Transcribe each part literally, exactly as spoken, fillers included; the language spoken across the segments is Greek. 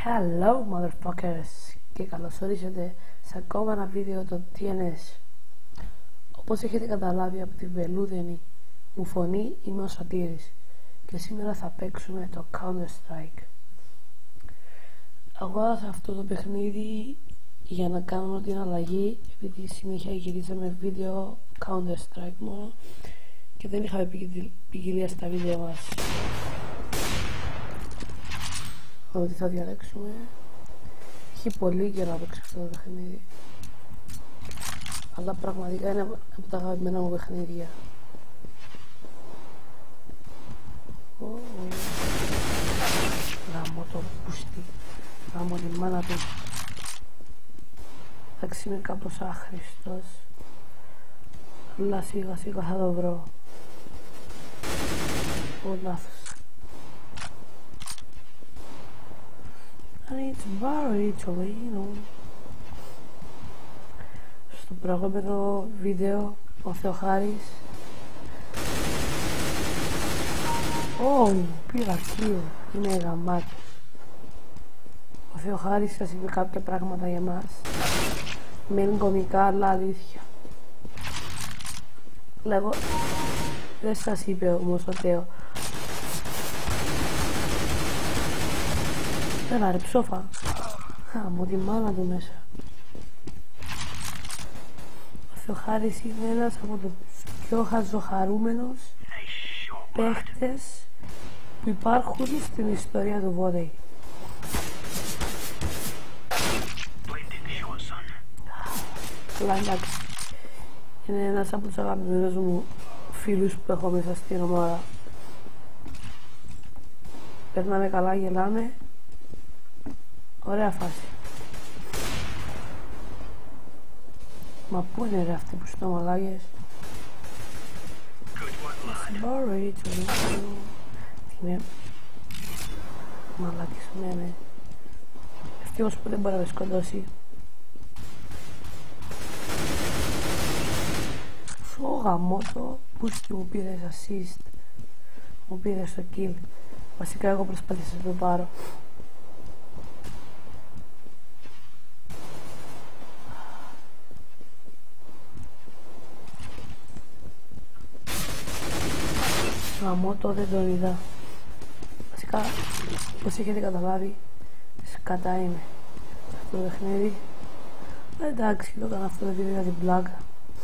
Hello motherfuckers και καλώς ορίσατε σε ακόμα ένα βίντεο των τι εν ες. Όπως έχετε καταλάβει από τη βελούδενη μου φωνή, είμαι ο Σωτήρης και σήμερα θα παίξουμε το Counter Strike. Αγόρασα αυτό το παιχνίδι για να κάνω την αλλαγή, επειδή συνέχεια γυρίζαμε βίντεο Counter Strike μόνο και δεν είχαμε ποικιλία στα βίντεο μας. Ότι θα διαλέξουμε. Έχει πολύ καιρό να παίξω αυτό το παιχνίδι, αλλά πραγματικά είναι από τα αγαπημένα μου παιχνίδια. Γάμω το πούστη, γάμω τη μάνα του. Εντάξει, είμαι κάπως άχρηστος, αλλά σιγά σιγά θα το βρω. Ω, λάθος. And it's very Torino. Στο προηγούμενο βίντεο ο Θεοχάρης Ω, πήρα κύριο, είναι γαμάτι. Ο Θεοχάρης σας είπε κάποια πράγματα για μας. Μένουν κομικά, αλλά αλήθεια. Λέγω, δεν σας είπε όμως ο Θεό. Έλα ρε ψόφα. Χάμω τη μάνα του μέσα. Ο Θεοχάρης είναι ένας από τους πιο χαζοχαρούμενους παίχτες που υπάρχουν στην ιστορία του βόλεϊ. Αλλά εντάξει, είναι ένας από τους αγαπημένους μου φίλους που έχω μέσα στην ομάδα. Περνάμε καλά, γελάμε. Ωραία φάση. Μα πού είναι ρε αυτοί που στο μαλάγες? Sorry to you. Τι είναι? Μαλάκες, ναι ναι. Ευτυχώς που δεν μπορεί να με σκοτώσει. Σου γαμώτο, πούστη μου πήρες assist. Μου πήρες το kill. Βασικά εγώ προσπάθησα να το πάρω. Γαμώτο, δεν τον είδα. Βασικά, όπως έχετε καταλάβει, σκατά είμαι σε αυτό το παιχνίδι. Εντάξει, το έκανα αυτό το βίντεο για την πλάκα.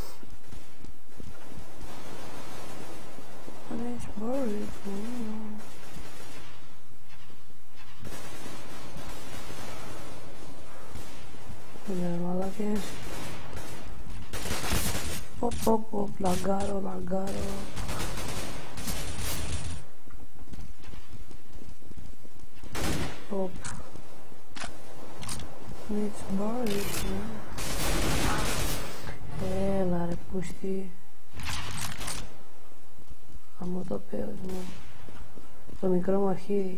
Είναι μαλάκες. Πω πω πω, λαγκάρω, λαγκάρω. It's boring. Έλα ρε πούστη. Αμώ το πέος μου. Το μικρό μου αρχίδι.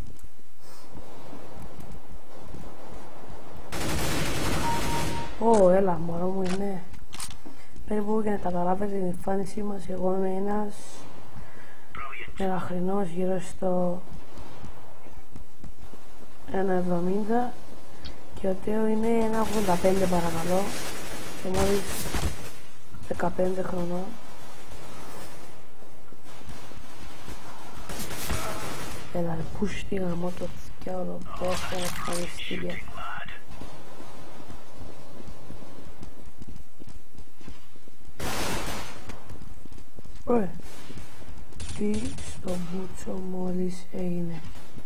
Ω, έλα μωρό μου είναι. Περίπου για να καταλάβετε την εμφάνισή μας, εγώ είμαι ένας μελαχρινός γύρω στο ένα εβδομήντα και ο Τέο είναι ένα ογδόντα πέντε παρακαλώ και μόλις δεκαπέντε χρονών. Έλα ρε πούστη γαμώ το θκιόλο πέφτω να ευχαριστήρια. Ωραία, τι στο μπούτσο μόλις έγινε?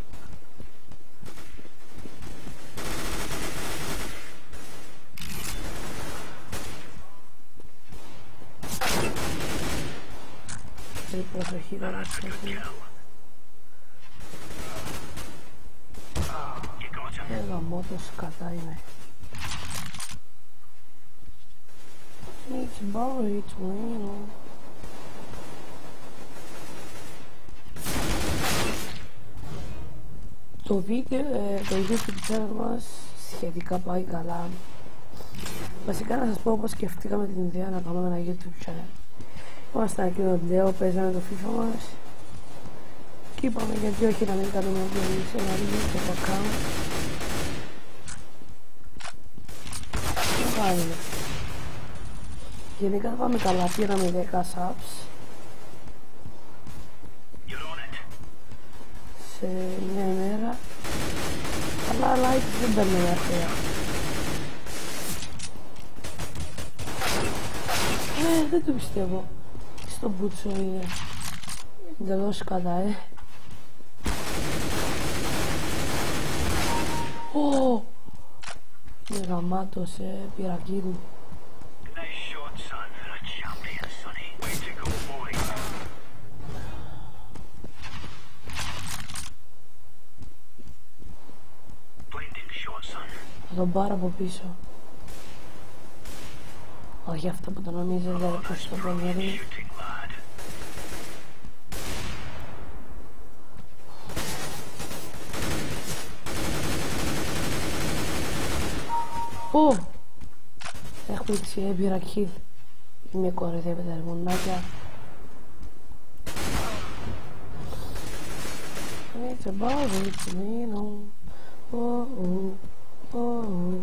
Πολύ προσοχή να προσοχή. Έλα μότος κατά είμαι. It's boring to me. Το βίντεο, ε, το YouTube channel μας σχετικά πάει καλά. Βασικά να σας πω πως σκεφτήκαμε την ιδέα να κάνουμε ένα YouTube channel. Ήμασταν εκεί τον Λέο, παίζαμε το FIFA μας και είπαμε γιατί όχι να μην κάνουμε ένα video σε ένα video στο account κάνει. Γενικά πάμε καλά, πήραμε δέκα subs σε μια ημέρα, αλλά like δεν παίρνει αρχαία. Ε, δεν το πιστεύω. Στο μπούτσο είναι εντελώς κατά, ε. Ω! Με γαμάτος, ε, πυρακίδου. Θα τον πάρω από πίσω. Όχι αυτό που το νομίζετε πως το προβαίνει. Ω! Έχουμε ξιέμπειρα kill. Είμαι κοροϊδεύετε ρε μονάκια. It's about it, you know. Oh, oh, oh.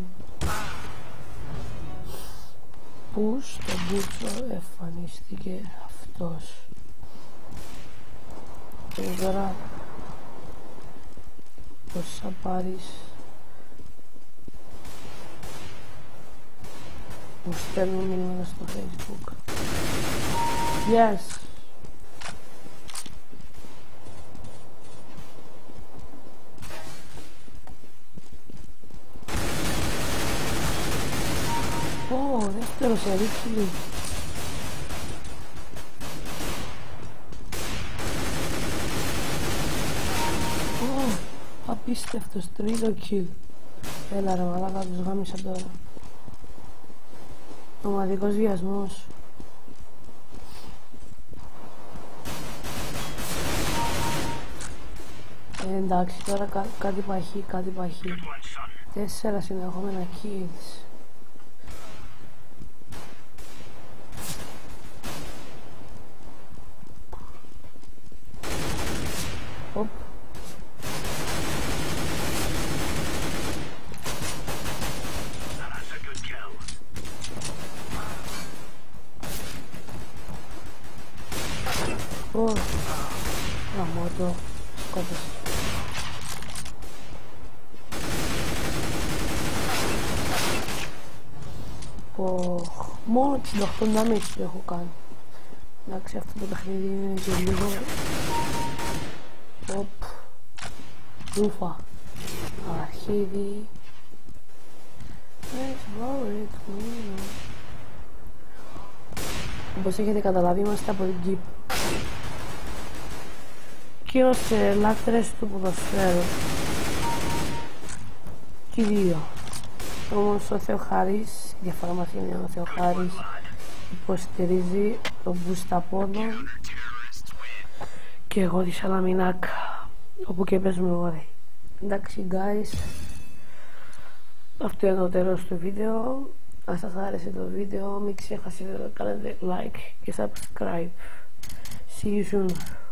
Πού στο μπούτσο εμφανίστηκε αυτός. Και τώρα πως θα πάρεις. Μου στέλνω μήνυμα στο Facebook. Yes. Ω, δεύτερο σε ρίξει. Ω, απίστευτος, τρίτο kill. Έλα ρε μαλάκα, τους γάμισα τώρα. Ομαδικός βιασμός. Ε, εντάξει, τώρα κά κάτι παχύ, κάτι παχύ. Τέσσερα συνεχόμενα kills. Οπ. Ω, γαμώτο, σκότωσε. Πω, μόνο εξήντα οκτώ damage έχω κάνει. Εντάξει, αυτό το παιχνίδι είναι και λίγο. Οπ, ρούφα, αρχίδι. Όπως έχετε καταλάβει, είμαστε από την Κύπρο και ως λάτρες του ποδοσφαίρου και οι δύο. Όμως ο Θεοχάρης, η διαφορά μας είναι ο Θεοχάρης υποστηρίζει τον Μπουσταπόνο και εγώ τη Σαλαμινάκα, όπου και παίζουμε ωραία. Εντάξει guys, αυτό είναι το τέλος του βίντεο. Αν σας άρεσε το βίντεο, μην ξεχάσετε να κάνετε like και subscribe. See you soon.